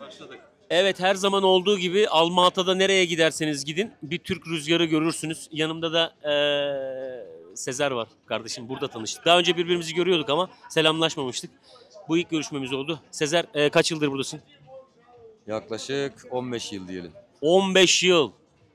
Başladık. Evet, her zaman olduğu gibi Almata'da nereye giderseniz gidin bir Türk rüzgarı görürsünüz. Yanımda da Sezer var kardeşim. Burada tanıştık. Daha önce birbirimizi görüyorduk ama selamlaşmamıştık. Bu ilk görüşmemiz oldu. Sezer, kaç yıldır buradasın? Yaklaşık 15 yıl diyelim. 15 yıl.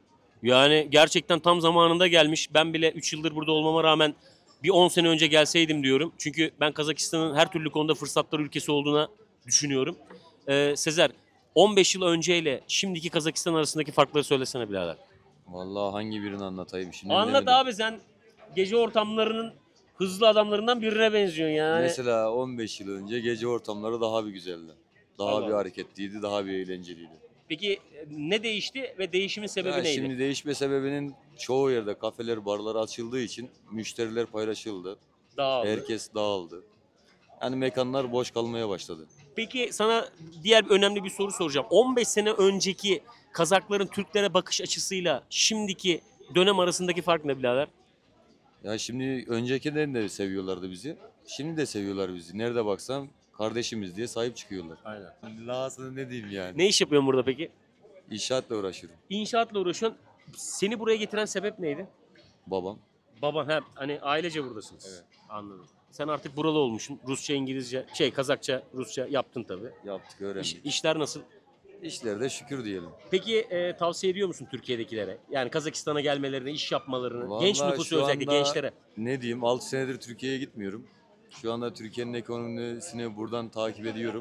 Yani gerçekten tam zamanında gelmiş. Ben bile 3 yıldır burada olmama rağmen bir 10 sene önce gelseydim diyorum. Çünkü ben Kazakistan'ın her türlü konuda fırsatlar ülkesi olduğuna düşünüyorum. Sezer, 15 yıl önceyle şimdiki Kazakistan arasındaki farkları söylesene birader. Vallahi hangi birini anlatayım şimdi Anlat bilemedim. abi, sen gece ortamlarının hızlı adamlarından birine benziyorsun yani. Mesela 15 yıl önce gece ortamları daha bir güzeldi. Daha Allah bir Allah. hareketliydi, daha bir eğlenceliydi. Peki ne değişti ve değişimin sebebi Ya neydi? şimdi değişme sebebinin çoğu yerde kafeler, barlar açıldığı için müşteriler paylaşıldı. Dağıldı. Herkes dağıldı. Yani mekanlar boş kalmaya başladı. Peki sana diğer önemli bir soru soracağım. 15 sene önceki Kazakların Türklere bakış açısıyla şimdiki dönem arasındaki fark ne birader? Ya şimdi öncekiden de seviyorlardı bizi. Şimdi de seviyorlar bizi. Nerede baksam kardeşimiz diye sahip çıkıyorlar. Aynen. Lahasını ne diyeyim yani. Ne iş yapıyorsun burada peki? İnşaatla uğraşıyorum. İnşaatla uğraşıyorsun. Seni buraya getiren sebep neydi? Babam. Baban, hani ailece buradasınız. Evet. Anladım. Sen artık buralı olmuşsun. Rusça, İngilizce, Kazakça, Rusça yaptın tabii. Yaptık, öğrendik. İşler nasıl? İşlerde şükür diyelim. Peki tavsiye ediyor musun Türkiye'dekilere? Yani Kazakistan'a gelmelerini, iş yapmalarını, genç Vallahi nüfusu şu özellikle anda gençlere. ne diyeyim, 6 senedir Türkiye'ye gitmiyorum. Şu anda Türkiye'nin ekonomisini buradan takip ediyorum.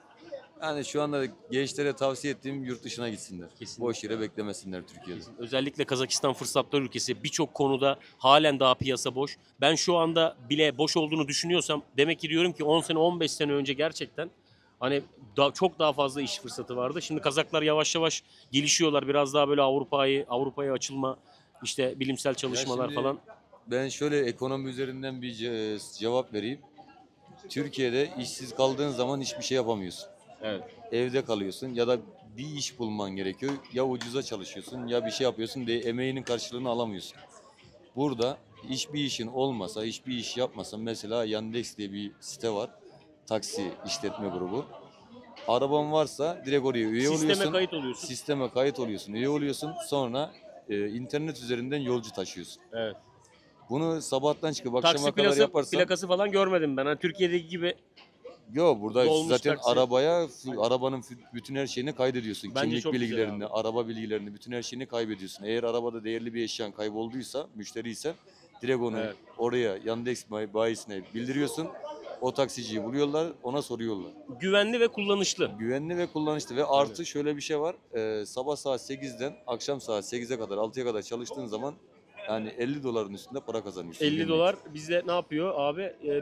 Yani şu anda gençlere tavsiye ettiğim yurt dışına gitsinler. Kesinlikle. Boş yere beklemesinler Türkiye'de. Özellikle Kazakistan fırsatlar ülkesi, birçok konuda halen daha piyasa boş. Ben şu anda bile boş olduğunu düşünüyorsam demek ki diyorum ki 10 sene 15 sene önce gerçekten hani çok daha fazla iş fırsatı vardı. Şimdi Kazaklar yavaş yavaş gelişiyorlar. Biraz daha böyle Avrupa'ya açılma, işte bilimsel çalışmalar şimdi falan. Ben şöyle ekonomi üzerinden bir cevap vereyim. Türkiye'de işsiz kaldığın zaman hiçbir şey yapamıyorsun. Evet. Evde kalıyorsun ya da bir iş bulman gerekiyor. Ya ucuza çalışıyorsun ya bir şey yapıyorsun diye emeğinin karşılığını alamıyorsun. Burada hiçbir işin olmasa, hiçbir iş yapmasan, mesela Yandex diye bir site var. Taksi işletme grubu. Araban varsa direkt oraya üye Sisteme oluyorsun. kayıt oluyorsun. Sisteme kayıt oluyorsun, üye oluyorsun. Sonra internet üzerinden yolcu taşıyorsun. Evet. Bunu sabahtan çıkıp akşama Taksi kadar yaparsan... plakası falan görmedim ben. Hani Türkiye'deki gibi Yok, burada dolmuş zaten taksi. arabanın bütün her şeyini kaydediyorsun. Bence Kimlik çok güzel bilgilerini, abi. araba bilgilerini, bütün her şeyini kaybediyorsun. Eğer arabada değerli bir eşyan kaybolduysa, müşteriysen direkt onu Evet. oraya Yandex bayisine bildiriyorsun. O taksiciyi buluyorlar, ona soruyorlar. Güvenli ve kullanışlı. Güvenli ve kullanışlı ve artı şöyle bir şey var. Sabah saat 8'den akşam saat 8'e kadar, 6'ya kadar çalıştığın zaman yani 50 doların üstünde para kazanıyorsun. 50 günlük. dolar bizde ne yapıyor abi?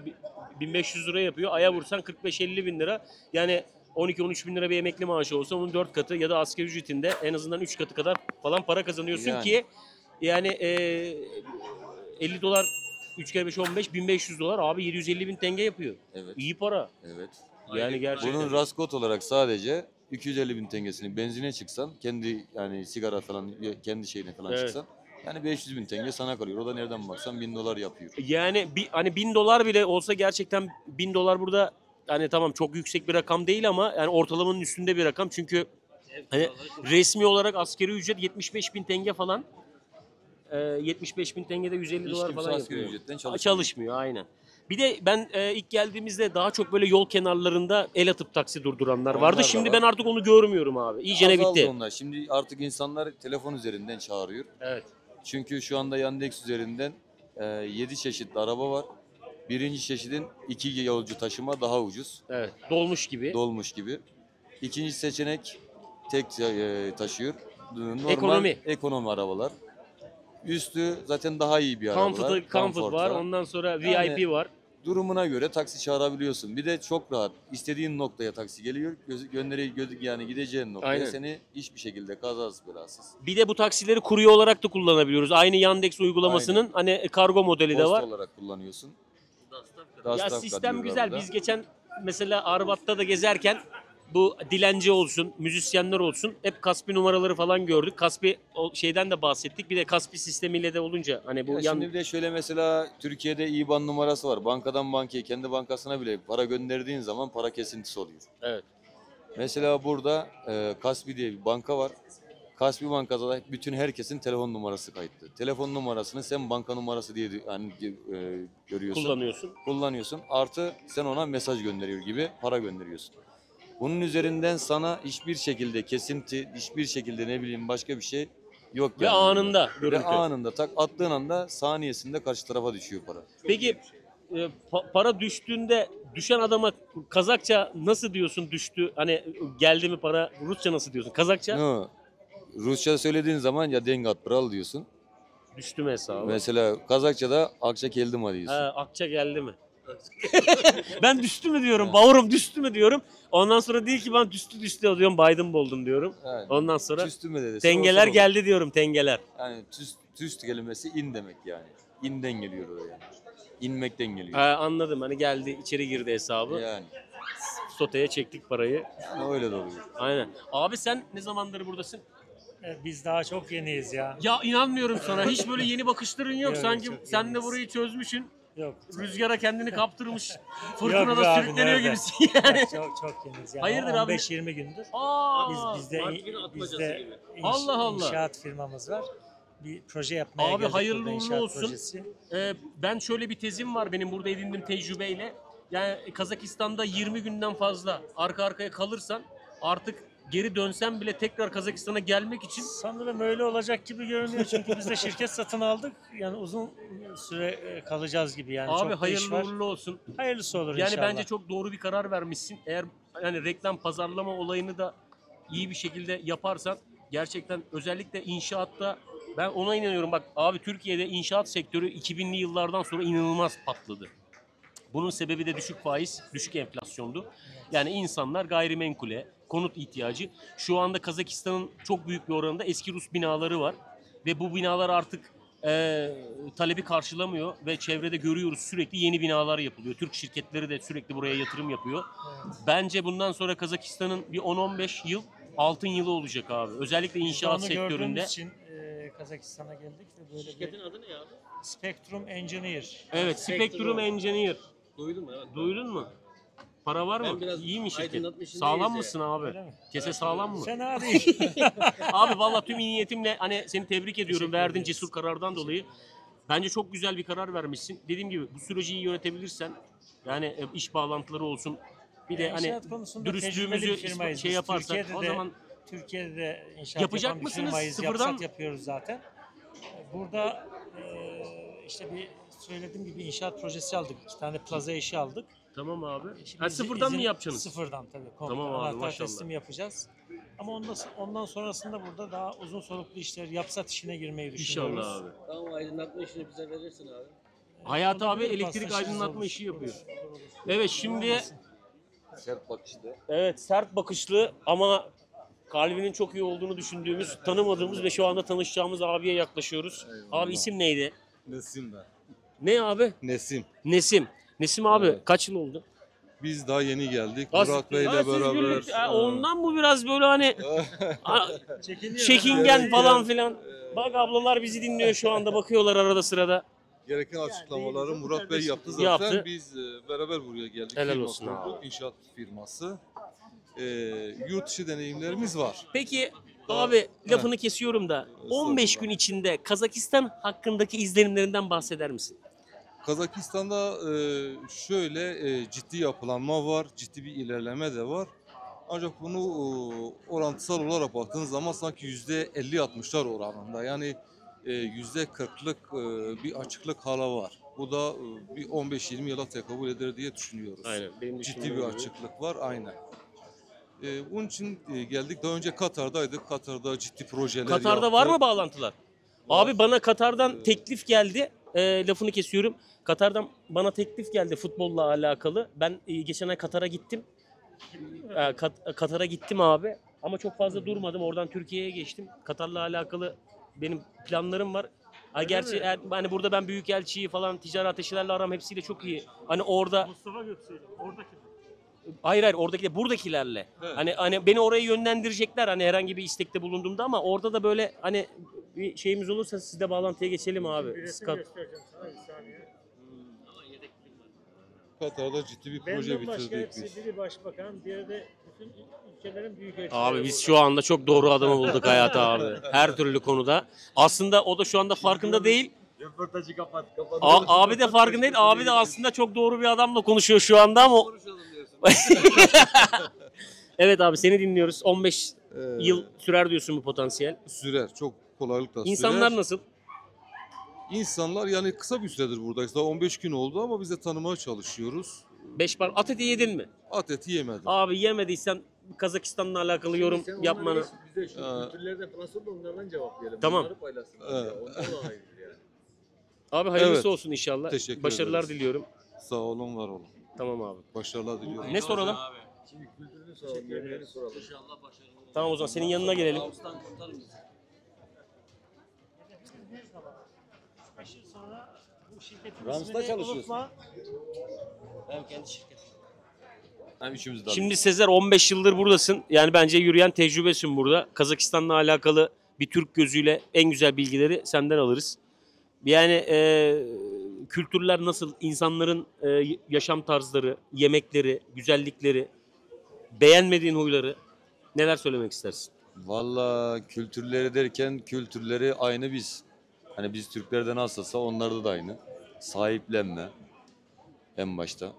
1500 lira yapıyor. Aya vursan 45-50 bin lira. Yani 12-13 bin lira bir emekli maaşı olsa onun 4 katı ya da asgari ücretinde en azından 3 katı kadar falan para kazanıyorsun Yani. ki yani 50 dolar 3 kere 5 15 1500 dolar abi 750 bin tenge yapıyor. Evet. İyi para. Evet. Yani gerçekten. Bunun raskot olarak sadece 250 bin tengesini benzine çıksan, kendi yani sigara falan kendi şeyine falan Evet. çıksan, yani 500 bin tenge sana kalıyor. O da nereden baksan 1000 dolar yapıyor. Yani hani 1000 dolar bile olsa gerçekten 1000 dolar burada hani tamam çok yüksek bir rakam değil ama yani ortalamanın üstünde bir rakam. Çünkü hani resmi olarak asgari ücret 75 bin tenge falan. 75 bin tenge de 150 Hiç dolar kimse falan asgari yapıyor. ücretten çalışmıyor. Çalışmıyor aynen. Bir de ben ilk geldiğimizde daha çok böyle yol kenarlarında el atıp taksi durduranlar Onlar vardı. da Şimdi var. ben artık onu görmüyorum abi. İyicene Azaldı bitti. onlar. Şimdi artık insanlar telefon üzerinden çağırıyor. Evet. Çünkü şu anda Yandex üzerinden 7 çeşitli araba var. Birinci çeşidin 2 yolcu taşıma daha ucuz. Evet. Dolmuş gibi. Dolmuş gibi. İkinci seçenek tek taşıyor. Normal Ekonomi. arabalar. Üstü zaten daha iyi bir arabalar. Comfort var. Ondan sonra Yani VIP var. durumuna göre taksi çağırabiliyorsun. Bir de çok rahat. İstediğin noktaya taksi geliyor. Yani gideceğin noktaya Aynen. seni hiçbir şekilde kazasız belasız. Bir de bu taksileri kurye olarak da kullanabiliyoruz. Aynı Yandex uygulamasının hani kargo modeli de Post var. olarak kullanıyorsun. Ya Dastavka sistem diyorlar güzel. burada. Biz geçen mesela Arbat'ta da gezerken bu dilenci olsun, müzisyenler olsun hep Kaspi numaraları falan gördük. Kaspi şeyden de bahsettik. Bir de Kaspi sistemiyle de olunca hani bu Ya şimdi bir de şöyle, mesela Türkiye'de IBAN numarası var. Bankadan bankaya, kendi bankasına bile para gönderdiğin zaman para kesintisi oluyor. Evet. Mesela burada Kaspi diye bir banka var. Kaspi Bankada da bütün herkesin telefon numarası kayıtlı. Telefon numarasını sen banka numarası diye görüyorsun. Kullanıyorsun. Artı sen ona mesaj gönderiyor gibi para gönderiyorsun. Bunun üzerinden sana hiçbir şekilde kesinti, hiçbir şekilde ne bileyim başka bir şey yok. Ve yani. anında Ve görüntü. anında tak attığın anda saniyesinde karşı tarafa düşüyor para. Peki para düştüğünde düşen adama Kazakça nasıl diyorsun düştü? Hani geldi mi para, Rusça nasıl diyorsun? Kazakça No. Rusça söylediğin zaman ya dengat pral diyorsun. düştü mü hesabı? Mesela Kazakça'da akça keldim diyorsun. Ha, akça geldi mi? Ben düştü mü diyorum, bavurum düştü mü diyorum. Ondan sonra değil ki ben düştü diyorum, Biden buldum diyorum. Yani, Ondan sonra tüstü mü dedi? tengeler Olur. geldi diyorum, tengeler. Yani tüst kelimesi in demek yani. İnden geliyor o yani. İnmekten geliyor. Ha, anladım, hani geldi içeri girdi hesabı. Yani. Soteye çektik parayı. Yani öyle de oluyor. Aynen. Abi sen ne zamandır buradasın? Biz daha çok yeniyiz ya. Ya inanmıyorum sana. Hiç böyle yeni bakışların yok. Yok, Sanki çok sen de yeniyiz. burayı çözmüşsün. Yok. Rüzgara kendini kaptırmış. Yok Fırtınada be abi, sürükleniyor nerede? gibisin yani. Çok yeniyiz yani. Hayırdır abi? 15-20 gündür. Aa, Bizde Allah Allah. inşaat firmamız var. Bir proje yapmaya Abi geldik hayırlı burada, uğurlu inşaat olsun. projesi. Ben şöyle bir tezim var benim burada edindiğim tecrübeyle. Yani Kazakistan'da 20 günden fazla arka arkaya kalırsan artık geri dönsen bile tekrar Kazakistan'a gelmek için Sanırım öyle olacak gibi görünüyor çünkü biz de şirket satın aldık. Yani uzun süre kalacağız gibi yani. abi çok da iş hayırlı var. uğurlu olsun. Hayırlısı olur Yani inşallah. bence çok doğru bir karar vermişsin. Eğer yani reklam pazarlama olayını da iyi bir şekilde yaparsan gerçekten özellikle inşaatta ben ona inanıyorum. Bak abi Türkiye'de inşaat sektörü 2000'li yıllardan sonra inanılmaz patladı. Bunun sebebi de düşük faiz, düşük enflasyondu. Yani insanlar gayrimenkule, konut ihtiyacı. Şu anda Kazakistan'ın çok büyük bir oranında eski Rus binaları var. Ve bu binalar artık talebi karşılamıyor ve çevrede görüyoruz sürekli yeni binalar yapılıyor. Türk şirketleri de sürekli buraya yatırım yapıyor. Evet. Bence bundan sonra Kazakistan'ın bir 10-15 yıl altın yılı olacak abi. Özellikle inşaat Onu sektöründe. gördüğümüz için Kazakistan'a geldik ve böyle Şirketin bir adı ne abi? Spectrum Engineer. Evet, Spectrum Engineer. Duydum evet. Duydun mu? Para var Ben mı? biraz İyi mi şirket? aydınlatma işindeyiz Sağlam ya. mısın abi? Öyle mi? Kese sağlam mı? Fena değil. Abi vallahi tüm iyi niyetimle hani seni tebrik ediyorum Teşekkür verdiğin ederiz. cesur karardan dolayı. Bence çok güzel bir karar vermişsin. Dediğim gibi bu süreci iyi yönetebilirsen yani iş bağlantıları olsun. Bir de hani İnşaat konusunda tecrübeli dürüstlüğümüzü bir firmayız. şey Biz yaparsak o zaman Türkiye'de de inşaat Yapacak yapan bir mısınız? firmayız. Sıfırdan? Yapsat yapıyoruz zaten. Burada işte bir söylediğim gibi inşaat projesi aldık. 2 tane plaza işi aldık. tamam abi. Şimdi Ha, sıfırdan mı yapacaksınız? Sıfırdan tabii. Komple Tamam abi, anahtar maşallah. teslim yapacağız. Ama ondan sonrasında burada daha uzun soluklu işler, yapsat işine girmeyi düşünüyoruz. İnşallah abi. Tamam aydınlatma işini bize verirsin abi. Hayat abi Olabilir, elektrik paslaşırız, aydınlatma olur. işi yapıyor. Olur. Evet şimdi Sert bakışlı. evet sert bakışlı ama kalbinin çok iyi olduğunu düşündüğümüz, tanımadığımız ve şu anda tanışacağımız abiye yaklaşıyoruz. Abi isim neydi? Nesim ben. Ne abi? Nesim. Nesim. Nesim abi Evet. kaç yıl oldu? Biz daha yeni geldik. Ha, Murat Bey ha, ile siz beraber. birlikte- ha, ondan bu biraz böyle hani ha, Çekiniyor. çekingen falan filan. Bak ablalar bizi dinliyor şu anda bakıyorlar arada sırada. Gereken açıklamaları Murat Bey yaptı zaten. Yaptı. Biz beraber buraya geldik. Helal Firma olsun kurduk, abi. İnşaat firması. Yurt dışı deneyimlerimiz var. Peki abi lafını kesiyorum da 15 gün içinde Kazakistan hakkındaki izlenimlerinden bahseder misin? Kazakistan'da şöyle ciddi yapılanma var, ciddi bir ilerleme de var. Ancak bunu orantısal olarak baktığınız zaman sanki %50-60'lar oranında. Yani %40'lık bir açıklık hala var. Bu da bir 15-20 yıla tekabül eder diye düşünüyoruz. Benim Ciddi bir açıklık var, aynen. Bunun için geldik. Daha önce Katar'daydık. Katar'da ciddi projeler Katar'da var yaptık. mı bağlantılar? Abi bana Katar'dan teklif geldi. Lafını kesiyorum. Katar'dan bana teklif geldi futbolla alakalı. Ben geçen ay Katar'a gittim. Katar'a gittim abi. Ama çok fazla durmadım. Oradan Türkiye'ye geçtim. Katar'la alakalı benim planlarım var. Gerçi hani burada ben büyükelçiyi falan ticari ateşelerle aram hepsiyle çok iyi. Hani orada Mustafa Göksu'ydu. Oradaki. hayır oradaki buradakilerle. Evet. Hani beni oraya yönlendirecekler hani herhangi bir istekte bulunduğumda ama orada da böyle hani bir şeyimiz olursa sizle bağlantıya geçelim abi. Bir resim göstereceğim sana bir saniye. Katar'da ciddi bir proje Benden başka bitirdik hepsi biz. biri başbakan, diğeri de bütün ülkelerin büyük elçileri. Abi biz şu anda çok doğru adamı bulduk Hayat abi. Her türlü konuda. Aslında o da şu anda farkında değil. Röportajı kapat. Abi de farkında değil. Abi de aslında çok doğru bir adamla konuşuyor şu anda ama... Evet abi seni dinliyoruz. 15 yıl sürer diyorsun bu potansiyel. Sürer. Çok kolaylıkla sürer. İnsanlar nasıl? İnsanlar yani kısa bir süredir buradayız. Daha 15 gün oldu ama biz de tanımaya çalışıyoruz. 5 par at eti yedin mi? At eti yemedim. Abi yemediysen Kazakistan'la alakalı yorum yapmanı. Bize şu kültürlerden falan sor da onlardan cevaplayalım. Tamam. Bunları paylaşsınlar. Evet. Ya. Ondan da hayır yani. Abi hayırlısı Evet. olsun inşallah. Teşekkür Başarılar ederiz. diliyorum. Sağ olun, var olun. Tamam abi. Başarılar diliyorum. Ne soralım? Şimdi kültürünü soralım, yemeğini soralım. İnşallah başarılı olur. Tamam o zaman senin yanına gelelim. Ağustan kurtarır mısın? 5 yıl sonra bu şirketin Rams'ta ismini çalışıyorsun. unutma. Hem kendi şirketim. Hem üçümüz de Şimdi Sezer 15 yıldır buradasın. Yani bence yürüyen tecrübesin burada. Kazakistan'la alakalı bir Türk gözüyle en güzel bilgileri senden alırız. Yani kültürler nasıl, insanların yaşam tarzları, yemekleri, güzellikleri, beğenmediğin huyları neler söylemek istersin? Valla kültürleri derken kültürleri aynı biz. Hani biz Türklerde nasılsa onlarda da aynı. Sahiplenme en başta.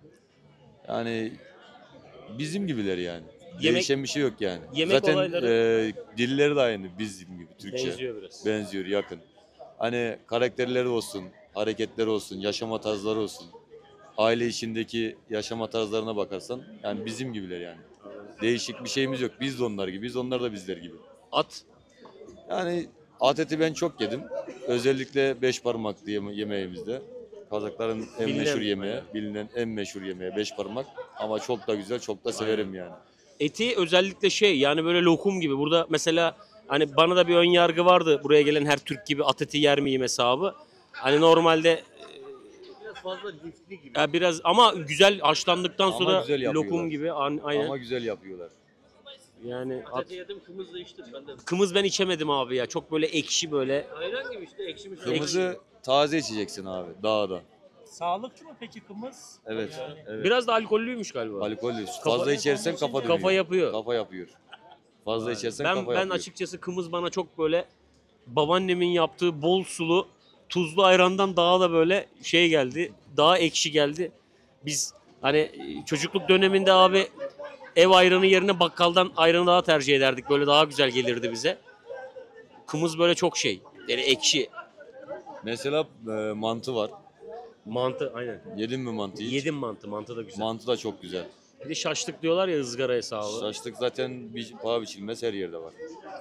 Yani bizim gibiler yani. Yemek- Değişen bir şey yok yani. yemek Zaten olayları- dilleri de aynı bizim gibi Türkçe. Benziyor biraz. Benziyor, yakın. Hani karakterleri olsun, hareketleri olsun, yaşama tarzları olsun. Aile içindeki yaşama tarzlarına bakarsan yani bizim gibiler yani. Değişik bir şeyimiz yok. Biz de onlar gibiyiz, onlar da bizler gibi. At. Yani at eti ben çok yedim. Özellikle beş parmak diye yemeğimizde. Kazakların en Bilinen, meşhur yemeği, aynen. bilinen en meşhur yemeği beş parmak. Ama çok da güzel, çok da severim yani. Eti özellikle şey yani böyle lokum gibi. Burada mesela hani bana da bir ön yargı vardı. Buraya gelen her Türk gibi at eti yer miyim hesabı. Hani normalde Biraz fazla lifli gibi. ya biraz ama güzel haşlandıktan Ama sonra güzel yapıyorlar. lokum gibi aynen. Ama güzel yapıyorlar. Yani Ateti yedim, kımızla içtim ben de. kımız ben içemedim abi ya. Çok böyle ekşi böyle. Ayran gibi işte, ekşi mi? Kırmızı taze içeceksin abi, dağda. Sağlıklı mı peki kımız? Evet, Yani evet. Biraz da alkollüymüş galiba. Alkollü. Kafa- Fazla içersen kafa dönüyor. Kafa yapıyor. Kafa yapıyor. Fazla içersen Ben kafa ben yapıyor. açıkçası kımız bana çok böyle babaannemin yaptığı bol sulu tuzlu ayrandan daha da böyle şey geldi. Daha ekşi geldi. Biz hani çocukluk döneminde abi ev ayranı yerine bakkaldan ayranı daha tercih ederdik. Böyle daha güzel gelirdi bize. Kımız böyle çok şey. Yani ekşi. Mesela mantı var. Mantı aynen. Yedin mi mantıyı hiç? Yedim mantı. Mantı da güzel. Mantı da çok güzel. Bir de şaşlık diyorlar ya ızgara hesabı. Şaşlık zaten paha biçilmez her yerde var.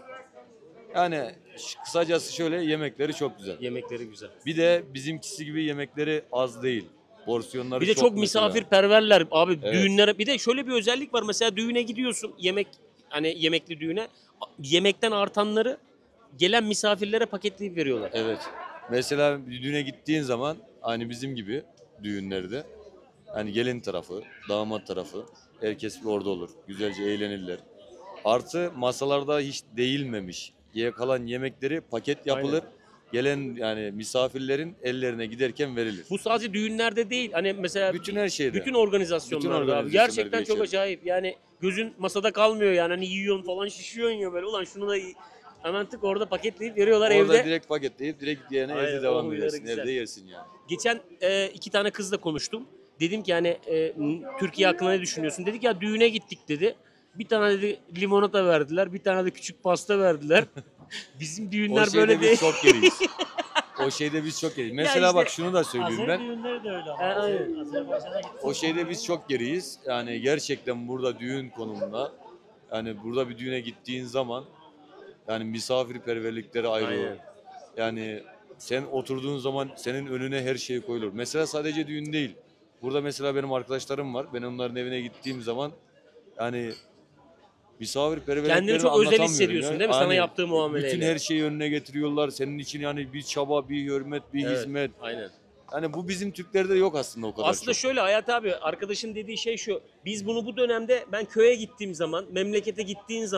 Yani kısacası şöyle, yemekleri çok güzel. Yemekleri güzel. Bir de bizimkisi gibi yemekleri az değil. Porsiyonları Bir de çok mesela. misafirperverler abi Evet. düğünlere. Bir de şöyle bir özellik var. Mesela düğüne gidiyorsun. Yemek hani yemekli düğüne. Yemekten artanları gelen misafirlere paketleyip veriyorlar. Evet. Mesela bir düğüne gittiğin zaman hani bizim gibi düğünlerde hani gelin tarafı, damat tarafı herkes orada olur. Güzelce eğlenirler. Artı masalarda hiç değilmemiş kalan yemekleri paket yapılır. Gelen yani misafirlerin ellerine giderken verilir. Bu sadece düğünlerde değil. Hani mesela Bütün her şeyde. bütün organizasyonlarda abi. organizasyonlarda Gerçekten çok geçerli. acayip. Yani gözün masada kalmıyor yani. Hani yiyorsun falan şişiyorsun ya böyle. Ulan şunu da hemen tık orada paketleyip veriyorlar Orada evde. direkt paketleyip direkt yiyene Aynen, evde o devam huyları edersin. güzel. Evde yersin yani. Geçen 2 tane kızla konuştum. Dedim ki hani Türkiye hakkında ne düşünüyorsun? Dedik ya düğüne gittik dedi. Bir tane dedi limonata verdiler. Bir tane de küçük pasta verdiler. Bizim O düğünler şeyde böyle biz değil. çok geriyiz. O şeyde biz çok geriyiz. Mesela işte bak şunu da söyleyeyim Azeri ben. düğünleri de öyle ama. aynen. Azerbaycan'a gittim. O şeyde biz çok geriyiz. Yani gerçekten burada düğün konumunda yani burada bir düğüne gittiğin zaman yani misafirperverlikleri ayrı. Aynen. Yani sen oturduğun zaman senin önüne her şey koyulur. Mesela sadece düğün değil. Burada mesela benim arkadaşlarım var. Ben onların evine gittiğim zaman yani misafirperverliklerini Kendini çok özel anlatamıyorum hissediyorsun ya. değil mi? Sana Hani yaptığı muameleyle. bütün her şeyi önüne getiriyorlar. Senin için yani bir çaba, bir hürmet, bir Evet, hizmet. Aynen. Yani bu bizim Türklerde yok aslında o kadar Aslında çok. şöyle Hayat abi arkadaşın dediği şey şu. Biz bunu bu dönemde ben köye gittiğim zaman, memlekete gittiğin zaman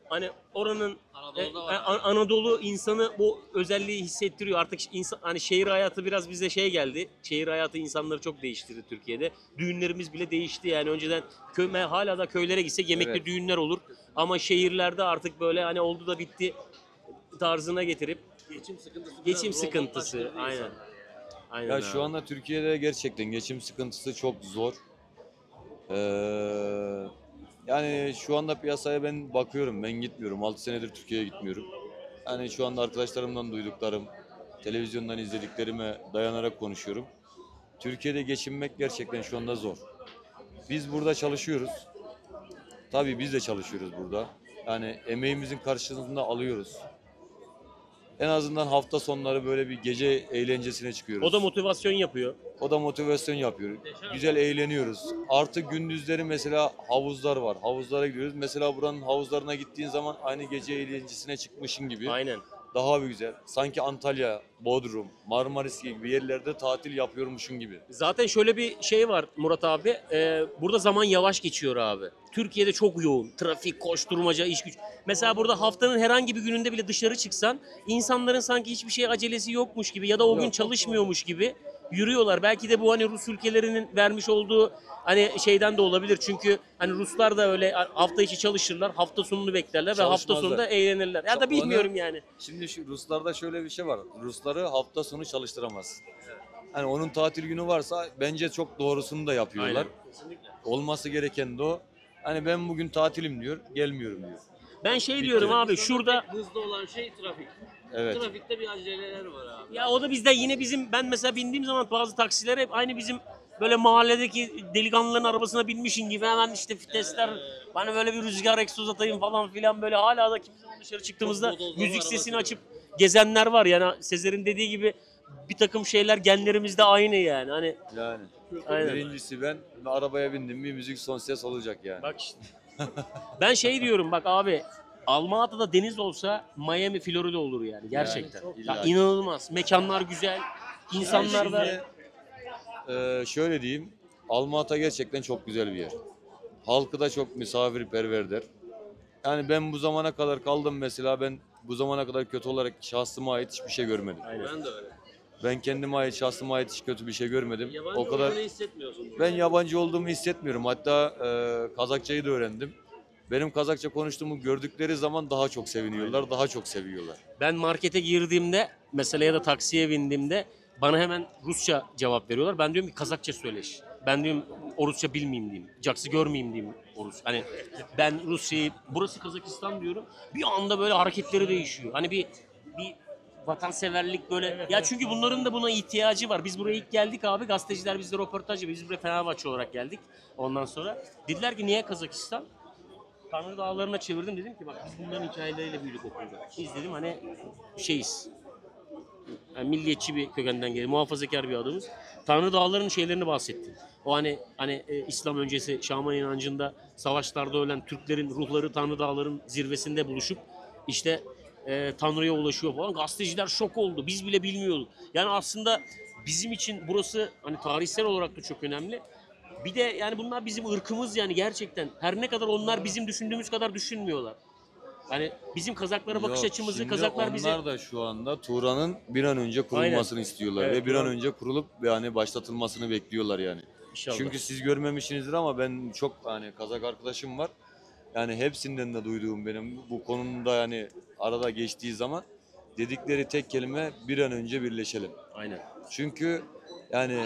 hani oranın Anadolu'da var. Anadolu insanı bu özelliği hissettiriyor. Artık insan, hani şehir hayatı biraz bize şey geldi. Şehir hayatı insanları çok değiştirdi Türkiye'de. Düğünlerimiz bile değişti yani. Önceden hala da köylere gitsek yemekli Evet. düğünler olur. Ama şehirlerde artık böyle hani oldu da bitti tarzına getirip Geçim sıkıntısı. geçim biraz sıkıntısı. robotlaştırdı Aynen. insanı. Aynen Ya abi. şu anda Türkiye'de gerçekten geçim sıkıntısı çok zor. Yani şu anda piyasaya ben bakıyorum, ben gitmiyorum. 6 senedir Türkiye'ye gitmiyorum. Yani şu anda arkadaşlarımdan duyduklarım, televizyondan izlediklerime dayanarak konuşuyorum. Türkiye'de geçinmek gerçekten şu anda zor. Biz burada çalışıyoruz. Tabii biz de çalışıyoruz burada. Yani emeğimizin karşılığında alıyoruz. En azından hafta sonları böyle bir gece eğlencesine çıkıyoruz. O da motivasyon yapıyor. O da motivasyon yapıyor. Güzel eğleniyoruz. Artı gündüzleri mesela havuzlar var. Havuzlara gidiyoruz. Mesela buranın havuzlarına gittiğin zaman aynı gece eğlencesine çıkmışın gibi. Aynen. Daha bir güzel. Sanki Antalya, Bodrum, Marmaris gibi yerlerde tatil yapıyormuşsun gibi. Zaten şöyle bir şey var Murat abi. Burada zaman yavaş geçiyor abi. Türkiye'de çok yoğun. Trafik, koşturmaca, iş güç. Mesela burada haftanın herhangi bir gününde bile dışarı çıksan insanların sanki hiçbir şey acelesi yokmuş gibi ya da o gün çalışmıyormuş gibi yürüyorlar. Belki de bu hani Rus ülkelerinin vermiş olduğu hani şeyden de olabilir. Çünkü hani Ruslar da öyle hafta içi çalışırlar, hafta sonunu beklerler ve hafta Çalışmazlar. sonunda eğlenirler. Ya da bilmiyorum yani. Şimdi şu Ruslarda şöyle bir şey var. Rusları hafta sonu çalıştıramaz. Hani onun tatil günü varsa bence çok doğrusunu da yapıyorlar. Aynen. Olması gereken de o. Hani ben bugün tatilim diyor, gelmiyorum diyor. Ben şey diyorum abi şurada Tek hızlı olan şey trafik. Evet. Trafikte bir aceleler var abi. ya o da bizden yine ben mesela bindiğim zaman bazı taksilere hep aynı bizim böyle mahalledeki delikanlıların arabasına binmişin gibi hemen işte vitesler bana böyle bir rüzgar egzoz atayım falan filan böyle hala da kimi zaman dışarı çıktığımızda Çok bodozlama müzik araba sesini sürüyor. açıp gezenler var yani Sezer'in dediği gibi bir takım şeyler genlerimizde aynı yani hani Yani. aynen. Birincisi ben arabaya bindim bir müzik son ses olacak yani. Bak işte. Ben şey diyorum bak abi Alma-Ata'da deniz olsa Miami, Florida olur yani gerçekten. çok Ya illa. inanılmaz. Mekanlar güzel. İnsanlar da Şimdi, şöyle diyeyim. Alma-Ata gerçekten çok güzel bir yer. Halkı da çok misafirperverdir. Yani ben bu zamana kadar kaldım mesela ben bu zamana kadar kötü olarak şahsıma ait hiçbir şey görmedim. Ben de öyle. Ben kendime ait şahsıma ait hiç kötü bir şey görmedim. Yabancı O kadar olduğunu hissetmiyorsun. ben yabancı olduğumu hissetmiyorum. Hatta Kazakçayı da öğrendim. Benim Kazakça konuştuğumu gördükleri zaman daha çok seviniyorlar, daha çok seviyorlar. ben markete girdiğimde mesela ya da taksiye bindiğimde bana hemen Rusça cevap veriyorlar. Ben diyorum ki Kazakça söyleş. Ben diyorum o Rusça bilmeyeyim diyeyim. Caksı görmeyeyim diyeyim o Rus. Hani ben Rusya'yı burası Kazakistan diyorum. Bir anda böyle hareketleri değişiyor. Hani bir vatanseverlik böyle. Ya çünkü bunların da buna ihtiyacı var. Biz buraya ilk geldik abi. Gazeteciler bizde röportaj yapıyor. Biz buraya Fenerbahçe olarak geldik. Ondan sonra dediler ki niye Kazakistan? Tanrı Dağları'na çevirdim dedim ki bak biz bunların hikayeleriyle büyüdük okulda. Biz dedim hani şeyiz. Yani milliyetçi bir kökenden geliyor. Muhafazakar bir adamız. Tanrı Dağları'nın şeylerini bahsettim. O hani İslam öncesi Şaman inancında savaşlarda ölen Türklerin ruhları Tanrı Dağları'nın zirvesinde buluşup işte Tanrı'ya ulaşıyor falan. Gazeteciler şok oldu. Biz bile bilmiyorduk. Yani aslında bizim için burası hani tarihsel olarak da çok önemli. Bir de yani bunlar bizim ırkımız yani gerçekten. Her ne kadar onlar bizim düşündüğümüz kadar düşünmüyorlar. Hani bizim Kazaklara bakış Yok, açımızı şimdi Kazaklar bize... onlar da şu anda Turan'ın bir an önce kurulmasını istiyorlar Evet, ve bir an Turan- önce kurulup yani başlatılmasını bekliyorlar yani. İnşallah. Çünkü siz görmemişsinizdir ama ben çok hani Kazak arkadaşım var. Yani hepsinden de duyduğum benim bu konuda yani arada geçtiği zaman dedikleri tek kelime bir an önce birleşelim. Aynen. Çünkü yani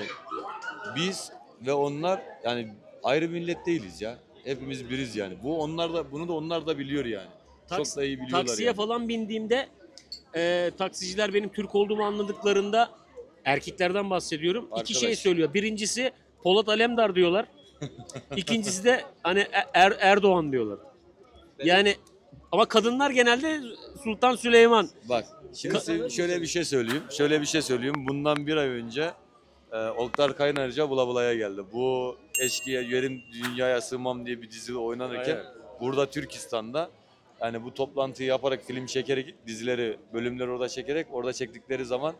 biz ve onlar yani ayrı millet değiliz ya. Hepimiz biriz yani. Bunu da onlar da biliyor yani. Çok da iyi biliyorlar Taksiye yani. falan bindiğimde taksiciler benim Türk olduğumu anladıklarında erkeklerden bahsediyorum. İki Arkadaş. şey söylüyor. Birincisi Polat Alemdar diyorlar. İkincisi de hani Erdoğan diyorlar. Yani ama kadınlar genelde Sultan Süleyman. Bak şimdi size şöyle bir şey söyleyeyim. Şöyle bir şey söyleyeyim. Bundan bir ay önce Oktar Kaynarca Bula Bula'ya geldi. Bu eşkıya yerim dünyaya sığmam diye bir dizi oynanırken Aynen. burada Türkistan'da yani bu toplantıyı yaparak film çekerek dizileri bölümleri orada çekerek orada çektikleri zaman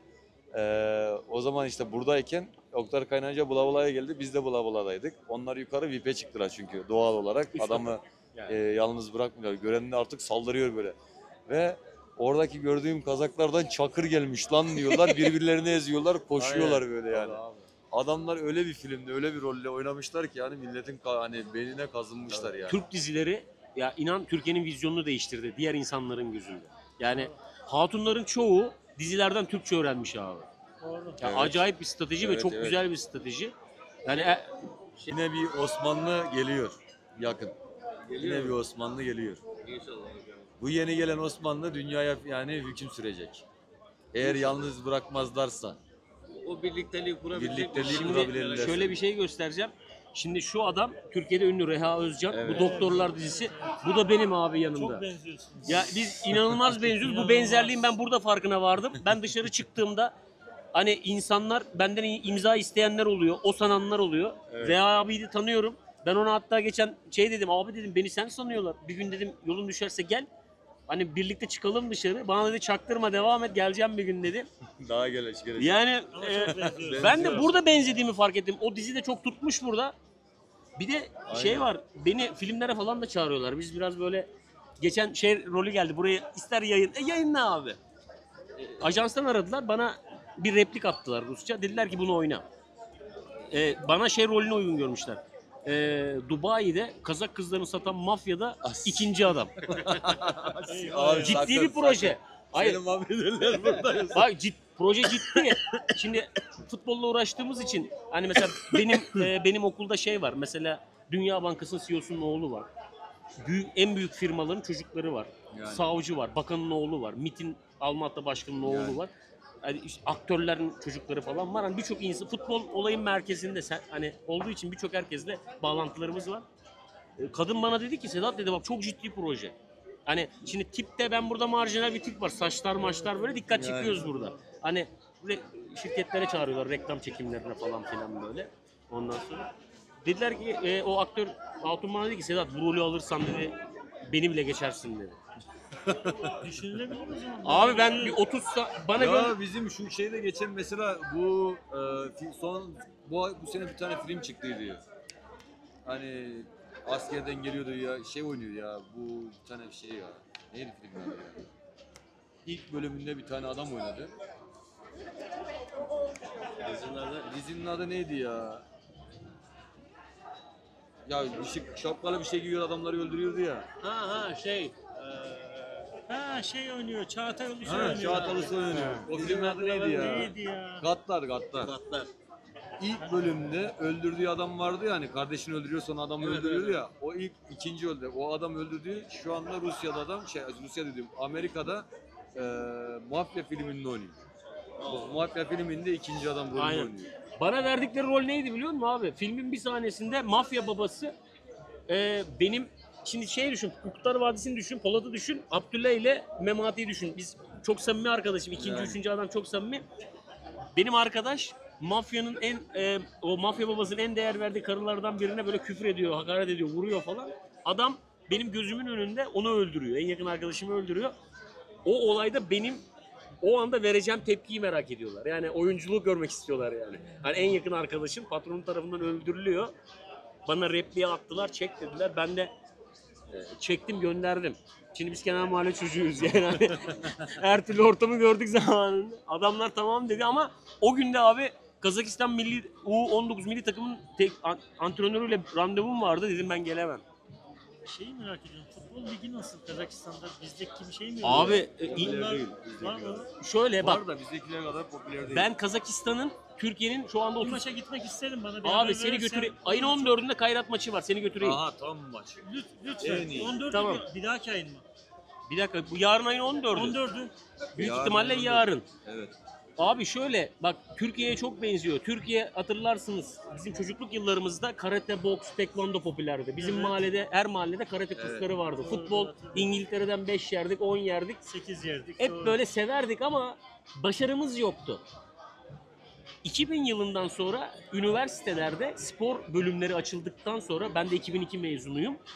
o zaman işte buradayken Oktar Kaynarca Bula Bula'ya geldi. Biz de Bula Bula'daydık. Onlar yukarı VIP'e çıktılar çünkü doğal olarak Üst adamı Yani. Yalnız bırakmıyorlar. Görenler artık saldırıyor böyle. Ve oradaki gördüğüm Kazaklardan Çakır gelmiş lan diyorlar. Birbirlerini eziyorlar, koşuyorlar Aynen. böyle yani. Tabii abi. Adamlar öyle bir filmde, öyle bir rolle oynamışlar ki yani milletin hani beynine kazınmışlar yani. Türk dizileri ya inan Türkiye'nin vizyonunu değiştirdi diğer insanların gözünde. Yani hatunların çoğu dizilerden Türkçe öğrenmiş abi. Doğru. Ya Evet. acayip bir strateji ve Evet, çok evet. güzel bir strateji. Yani Yine bir Osmanlı geliyor yakın. Geliyor Yine bir mu? Osmanlı geliyor. İnşallah hocam. Bu yeni gelen Osmanlı dünyaya yani hüküm sürecek. Eğer yalnız bırakmazlarsa. O birlikteliği kurabilecek Birlikteliği mi? kurabilirler. şöyle bir şey göstereceğim. Şimdi şu adam Türkiye'de ünlü Reha Özcan. Evet. Bu Doktorlar dizisi. Bu da benim abi yanımda. Çok benziyorsunuz. Ya biz inanılmaz benziyoruz. Bu benzerliğin ben burada farkına vardım. Ben dışarı çıktığımda hani insanlar benden imza isteyenler oluyor. O sananlar oluyor. Evet. Reha abiyi de tanıyorum. Ben ona hatta geçen şey dedim. Abi dedim beni sen sanıyorlar. Bir gün dedim yolun düşerse gel. Hani birlikte çıkalım dışarı. Bana dedi çaktırma devam et geleceğim bir gün dedi. Daha gelecek. Yani Ama çok benziyorsunuz. ben de burada benzediğimi fark ettim. O dizi de çok tutmuş burada. Bir de şey Aynen. var. Beni filmlere falan da çağırıyorlar. Biz biraz böyle geçen şey rolü geldi. Buraya ister yayın. Yayınla abi. Ajanstan aradılar. Bana bir replik attılar Rusça. Dediler ki bunu oyna. Bana şey rolünü uygun görmüşler. Dubai'de Kazak kızlarını satan mafyada ikinci adam. Abi, Ciddi bir proje. Hayır. Seni mahvederler buradayız. Bak proje ciddi. Şimdi futbolla uğraştığımız için hani mesela benim okulda şey var. Mesela Dünya Bankası'nın CEO'sunun oğlu var. En büyük firmaların çocukları var. Yani. Savcı var, bakanın oğlu var. MİT'in Almatı Başkanı'nın oğlu Yani. var. Yani işte aktörlerin çocukları falan var. Hani birçok insan futbol olayın merkezinde hani olduğu için birçok herkesle bağlantılarımız var. Kadın bana dedi ki Sedat dedi bak çok ciddi proje. Hani şimdi tipte ben burada marjinal bir tip var. Saçlar maçlar böyle dikkat Yani. çekiyoruz burada. Hani şirketlere çağırıyorlar reklam çekimlerine falan filan böyle. Ondan sonra dediler ki o aktör Hatun bana dedi ki Sedat bu rolü alırsan dedi beni bile geçersin dedi. Düşünülebilir o zaman. Abi ben bir 30 bana göre Ya bizim şu şeyde geçen mesela bu bu sene bir tane film çıktıydı. Hani askerden geliyordu ya şey oynuyor ya bu bir tane şey ya. Neydi filmin adı ya? İlk bölümünde bir tane adam oynadı. Dizinin adı neydi ya? Ya şapkalı bir şey giyiyor adamları öldürüyordu ya. ha Ha şey oynuyor. Çağatay Ulusoy Ha, oynuyor. Çağatay Ulusoy oynuyor. O filmin adı neydi ya? Neydi ya? Gatlar. İlk bölümde öldürdüğü adam vardı ya hani kardeşini öldürüyor sonra adamı öldürüyor ya. O ikinci öldü. O adam öldürdüğü şu anda Rusya'da adam Rusya dedim Amerika'da mafya filminde oynuyor. O mafya filminde ikinci adam rolünde Aynen. oynuyor. Bana verdikleri rol neydi biliyor musun abi? Filmin bir sahnesinde mafya babası benim şimdi şey düşün, Kurtlar Vadisi'ni düşün, Polat'ı düşün, Abdullah ile Memati'yi düşün. Biz çok samimi arkadaşım. İkinci, Yani. üçüncü adam çok samimi. Benim arkadaş mafyanın o mafya babasının en değer verdiği karılardan birine böyle küfür ediyor, hakaret ediyor, vuruyor falan. Adam benim gözümün önünde onu öldürüyor. En yakın arkadaşımı öldürüyor. O olayda benim o anda vereceğim tepkiyi merak ediyorlar. Yani oyunculuğu görmek istiyorlar yani. Hani en yakın arkadaşım patronun tarafından öldürülüyor. Bana repliğe attılar, çek dediler. Ben de çektim, gönderdim. Şimdi biz kenar mahalle çocuğuyuz yani. Hani her türlü ortamı gördük zamanında. Adamlar tamam dedi ama o günde abi Kazakistan milli U19 milli takımın antrenörüyle randevum vardı. Dedim ben gelemem. Şeyi merak ediyorum. Futbol ligi nasıl Kazakistan'da? Bizdeki gibi şey mi? Abi Bunlar değil, var mı? şöyle bak Var da bizdekiler kadar popüler değil. ben Kazakistan'ın Türkiye'nin şu anda Bir 30 maça gitmek isterim bana. Bir abi haber seni verirsen- götüreyim. Ayın 14'ünde Kayrat maçı var. Seni götüreyim. Aha tam maç. Lütfen. En iyi. 14'ü Tamam. bir dahaki ayın mı? Bir dakika bu yarın ayın 14'ü. 14'ü. Büyük Yarın ihtimalle 14'ü. yarın. Evet. Abi şöyle bak Türkiye'ye çok benziyor. Türkiye hatırlarsınız bizim çocukluk yıllarımızda karate, boks, tekvando popülerdi. Bizim Evet. mahallede her mahallede karate kursları vardı. Doğru, Futbol hatırlıyorum. İngiltere'den 5 yerdik, 10 yerdik. 8 yerdik. Hep Doğru. böyle severdik ama başarımız yoktu. 2000 yılından sonra üniversitelerde spor bölümleri açıldıktan sonra ben de 2002 mezunuyum.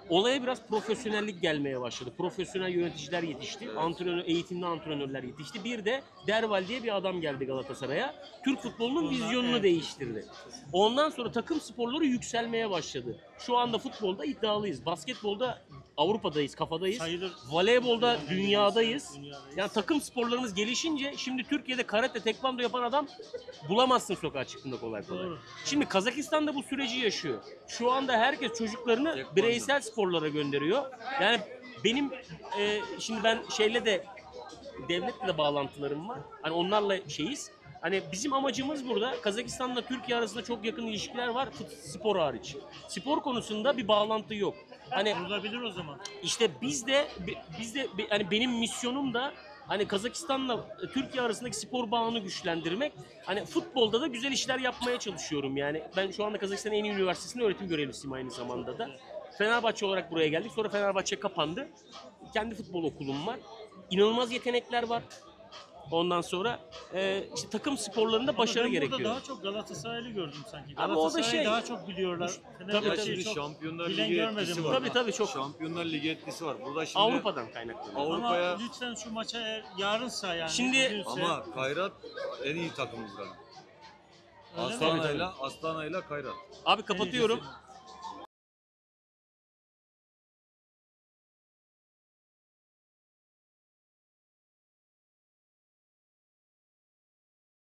olaya biraz profesyonellik gelmeye başladı. Profesyonel yöneticiler yetişti. Antrenör, eğitimli antrenörler yetişti. Bir de Derval diye bir adam geldi Galatasaray'a. Türk futbolunun vizyonunu değiştirdi. Ondan sonra takım sporları yükselmeye başladı. Şu anda futbolda iddialıyız. Basketbolda Avrupa'dayız, kafadayız. Sayılır. Voleybolda dünyadayız. Yani takım sporlarımız gelişince şimdi Türkiye'de karate, tekvando yapan adam bulamazsın sokağa çıktığında kolay kolay. Doğru. Şimdi Kazakistan'da bu süreci yaşıyor. Şu anda herkes çocuklarını bireysel sporlara gönderiyor. Yani benim şimdi ben şeyle de devletle de bağlantılarım var. Hani onlarla şeyiz. Hani bizim amacımız burada Kazakistan'la Türkiye arasında çok yakın ilişkiler var spor hariç. Spor konusunda bir bağlantı yok. Hani Olabilir o zaman. işte biz de hani benim misyonum da hani Kazakistan'la Türkiye arasındaki spor bağını güçlendirmek. Hani futbolda da güzel işler yapmaya çalışıyorum yani. Ben şu anda Kazakistan'ın en iyi üniversitesinde öğretim görevlisiyim aynı zamanda da. Fenerbahçe olarak buraya geldik. Sonra Fenerbahçe kapandı. Kendi futbol okulum var. İnanılmaz yetenekler var. Ondan sonra işte takım sporlarında başarı Ben gerekiyor. burada daha çok Galatasaraylı gördüm sanki. Ama o da Galatasaray'ı şey- daha çok biliyorlar. Tabii, Fenerbahçe'yi tabii. çok Şampiyonlar bilen Ligi görmedim etkisi burada. var. Tabii çok. Şampiyonlar Ligi etkisi var. Burada şimdi Avrupa'dan kaynaklanıyor. Avrupa'ya Ama lütfen şu maça eğer yarınsa yani. Şimdi- bugünse- ama Kayrat en iyi takımımızdan. Öyle mi? Astana'yla Kayrat. Abi kapatıyorum.